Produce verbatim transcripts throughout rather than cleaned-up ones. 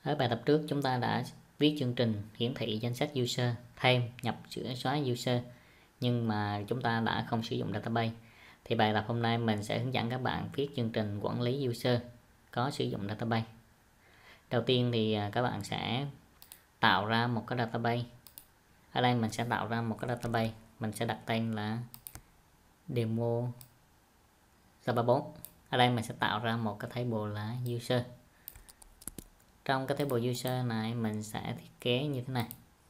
Ở bài tập trước chúng ta đã viết chương trình hiển thị danh sách user, thêm, nhập, sửa, xóa user, nhưng mà chúng ta đã không sử dụng database. Thì bài tập hôm nay mình sẽ hướng dẫn các bạn viết chương trình quản lý user có sử dụng database. Đầu tiên thì các bạn sẽ tạo ra một cái database. Ở đây mình sẽ tạo ra một cái database, mình sẽ đặt tên là demo Java bốn. Ở đây mình sẽ tạo ra một cái table là user. Trong cái table user này mình sẽ thiết kế như thế này.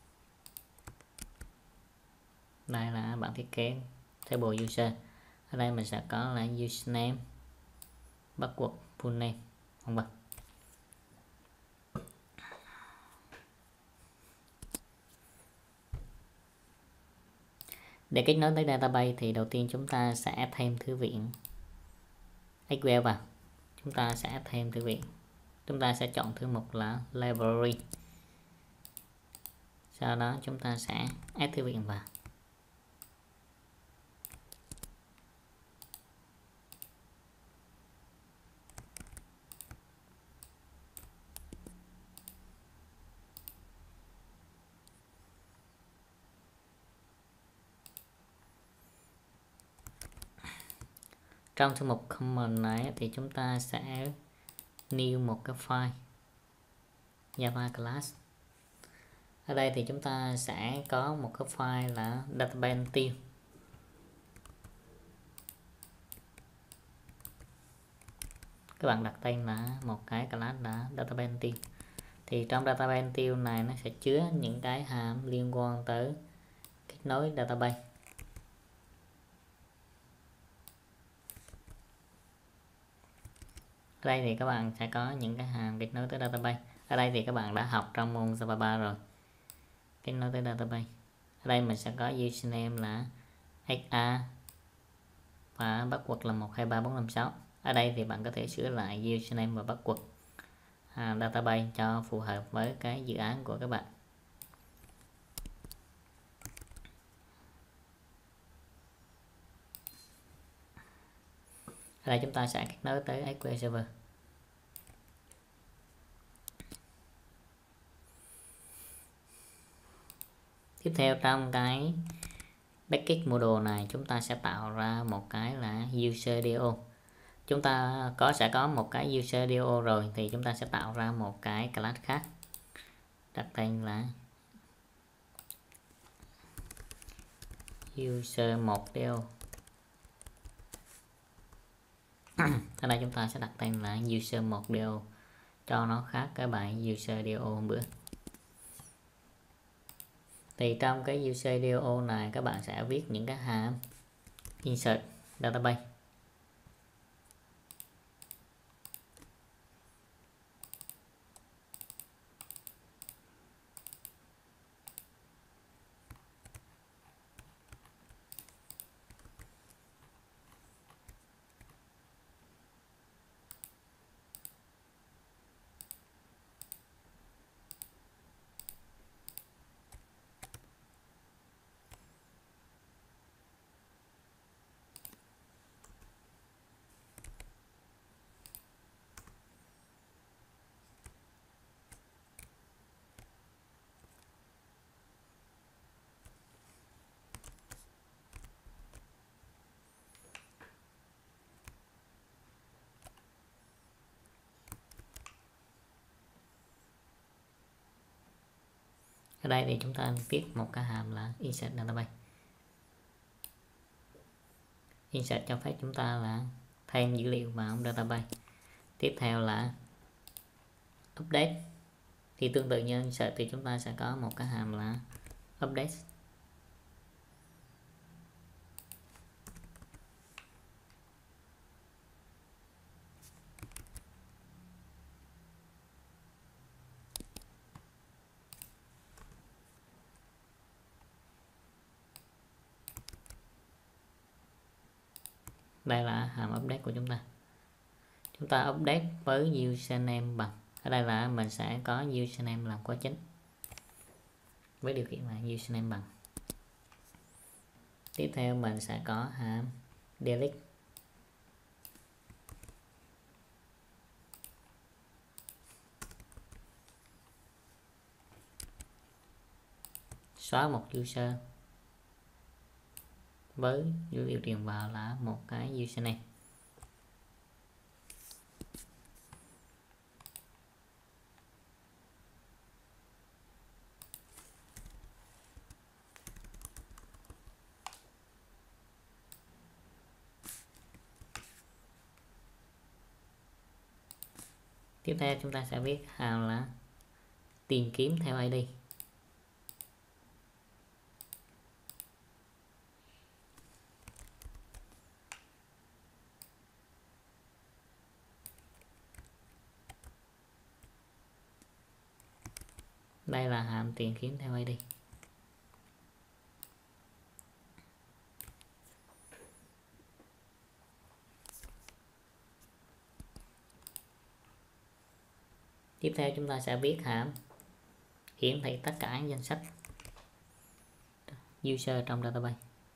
Đây là bản thiết kế table user. Ở đây mình sẽ có là username, password, full name, vân vân. Để kết nối tới database thì đầu tiên chúng ta sẽ thêm thư viện ét quy eo vào. Chúng ta sẽ thêm thư viện. Chúng ta sẽ chọn thư mục là library. Sau đó chúng ta sẽ add thư viện vào. Trong thư mục command này thì chúng ta sẽ new một cái file Java class. Ở đây thì chúng ta sẽ có một cái file là database tiêu. Các bạn đặt tên là một cái class là database tiêu. Thì trong database tiêu này nó sẽ chứa những cái hàm liên quan tới kết nối database. Ở đây thì các bạn sẽ có những cái hàm kết nối tới database. Ở đây thì các bạn đã học trong môn Java ba rồi. Kết nối tới database. Ở đây mình sẽ có username là ếch a và password là một hai ba bốn năm sáu. Ở đây thì bạn có thể sửa lại username và password à, database cho phù hợp với cái dự án của các bạn. Ở đây chúng ta sẽ kết nối tới ét quy eo Server. Tiếp theo trong cái package module này chúng ta sẽ tạo ra một cái là user đê o. Chúng ta có sẽ có một cái user đê o rồi thì chúng ta sẽ tạo ra một cái class khác. Đặt tên là user một đê o. Ở đây chúng ta sẽ đặt tên là user một đê o cho nó khác cái bài user đê o hôm bữa. Thì trong cái user đê o này các bạn sẽ viết những cái hàm insert database. Ở đây thì chúng ta viết một cái hàm là insert database. Insert cho phép chúng ta là thêm dữ liệu vào database. Tiếp theo là update. Thì tương tự như insert thì chúng ta sẽ có một cái hàm là update. Đây là hàm update của chúng ta. Chúng ta update với username bằng. Ở đây là mình sẽ có username làm khóa chính. Với điều kiện là username bằng. Tiếp theo mình sẽ có hàm delete. xóa một user với dữ liệu điền vào là một cái username. Tiếp theo chúng ta sẽ viết hàm là tìm kiếm theo i đê. Đây là hàm tìm kiếm theo i đê. Tiếp theo chúng ta sẽ viết hàm hiển thị tất cả danh sách user trong database.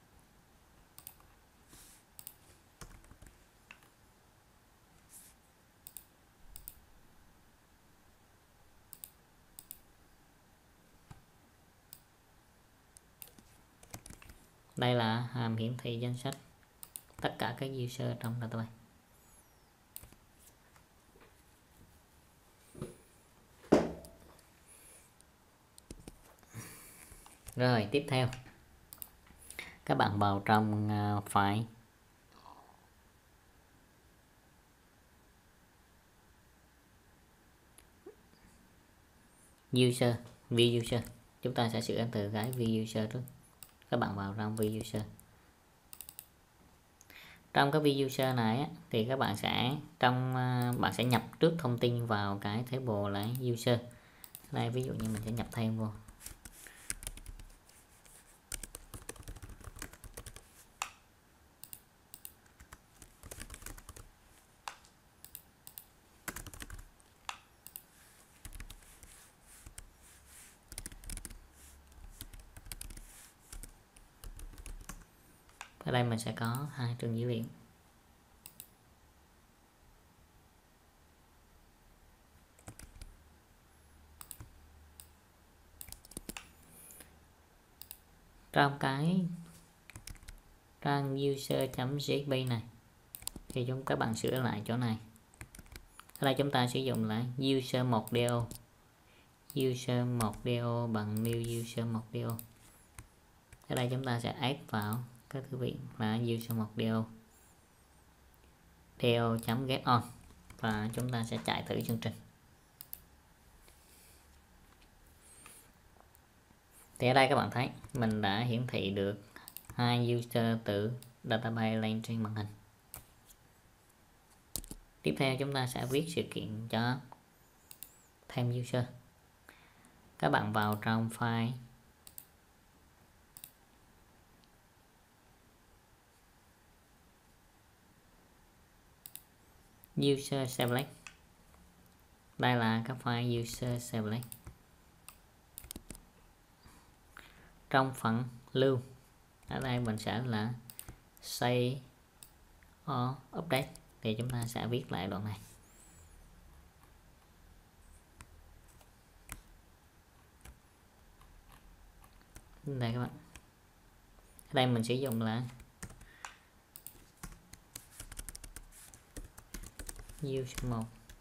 Đây là hàm hiển thị danh sách tất cả các user trong database. Rồi tiếp theo các bạn vào trong uh, file user, view user. Chúng ta sẽ sửa từ cái view user trước. Các bạn vào trong view user. Trong cái view user này á, thì các bạn sẽ trong uh, bạn sẽ nhập trước thông tin vào cái table là user. Đây ví dụ như mình sẽ nhập thêm vô. Ở đây mình sẽ có hai trường dữ liệu. Trong cái trang user.jp này thì chúng các bạn sửa lại chỗ này. Ở đây chúng ta sử dụng là user một do, user một do bằng new user một do. Ở đây chúng ta sẽ add vào cái thư viện là user một do do.get on và chúng ta sẽ chạy thử chương trình. Thì ở đây các bạn thấy mình đã hiển thị được hai user từ database lên trên màn hình. Tiếp theo chúng ta sẽ viết sự kiện cho thêm user. Các bạn vào trong file user select. Đây là các file user select. Trong phần lưu ở đây mình sẽ là save or update thì chúng ta sẽ viết lại đoạn này. Đây các bạn. Ở đây mình sử dụng là user một.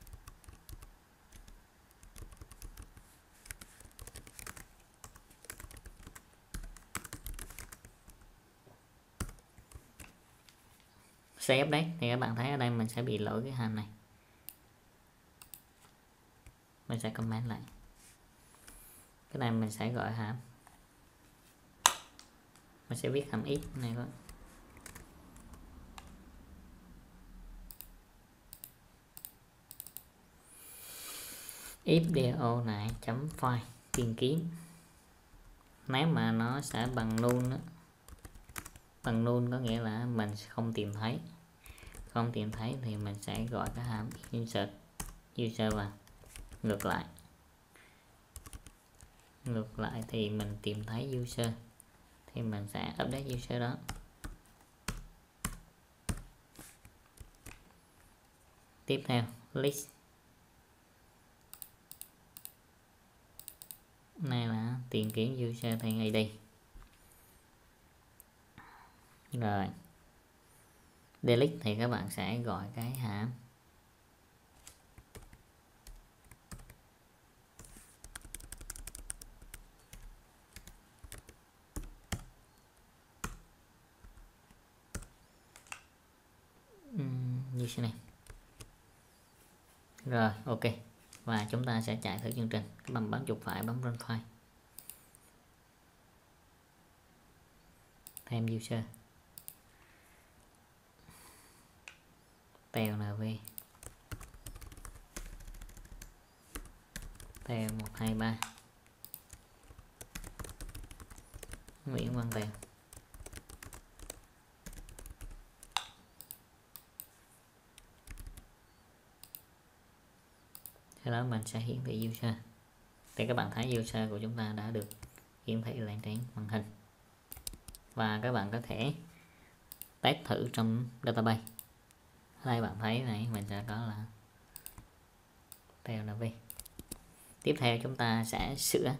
Save update thì các bạn thấy ở đây mình sẽ bị lỗi cái hàm này. Mình sẽ comment lại. Cái này mình sẽ gọi hàm. Mình sẽ viết hàm if này thôi. If do này chấm file tìm kiếm. Nếu mà nó sẽ bằng null đó. Bằng null có nghĩa là mình không tìm thấy. Không tìm thấy thì mình sẽ gọi cái hàm insert user vào. Ngược lại. Ngược lại thì mình tìm thấy user thì mình sẽ update user đó. Tiếp theo list. Này là tìm kiếm user thêm i đê. Rồi delete thì các bạn sẽ gọi cái hàm username. Rồi ok, và chúng ta sẽ chạy thử chương trình. Các bạn bấm chuột phải, bấm run file, thêm user, tèo nv, tèo một hai ba, Nguyễn Văn Tèo. Sau đó mình sẽ hiển thị user. Thì các bạn thấy user của chúng ta đã được hiển thị lên trên màn hình. Và các bạn có thể test thử trong database. Đây bạn thấy này, mình sẽ có là tèo nv. Tiếp theo chúng ta sẽ sửa.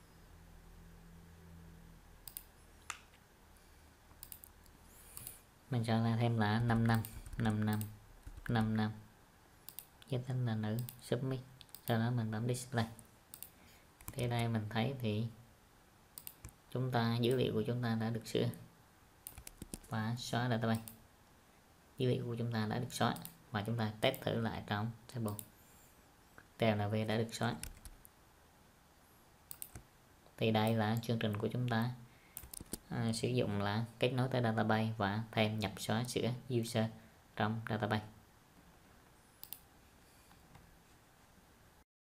Mình cho ra thêm là năm năm, năm năm, năm năm. Giới tính là nữ, submit. Sau đó mình bấm display. Thì đây mình thấy thì chúng ta dữ liệu của chúng ta đã được sửa và xóa database. Dữ liệu của chúng ta đã được xóa và chúng ta test thử lại trong table. tèo nv đã được xóa. Thì đây là chương trình của chúng ta à, sử dụng là kết nối tới database và thêm nhập xóa sửa user trong database.